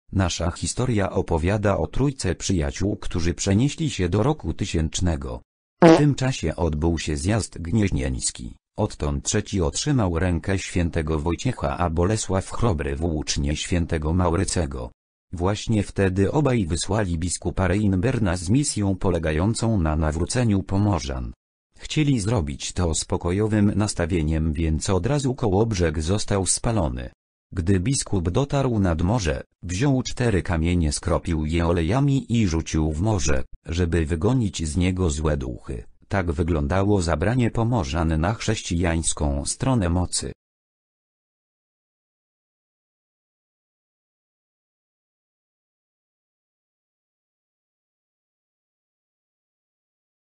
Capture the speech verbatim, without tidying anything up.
Nasza historia opowiada o trójce przyjaciół, którzy przenieśli się do roku tysięcznego. W tym czasie odbył się zjazd gnieźnieński. Odtąd trzeci otrzymał rękę świętego Wojciecha, a Bolesław Chrobry włócznie świętego Maurycego. Właśnie wtedy obaj wysłali biskupa Reinberna z misją polegającą na nawróceniu Pomorzan. Chcieli zrobić to z pokojowym nastawieniem, więc od razu Kołobrzeg został spalony. Gdy biskup dotarł nad morze, wziął cztery kamienie, skropił je olejami i rzucił w morze, żeby wygonić z niego złe duchy. Tak wyglądało zabranie Pomorzan na chrześcijańską stronę mocy.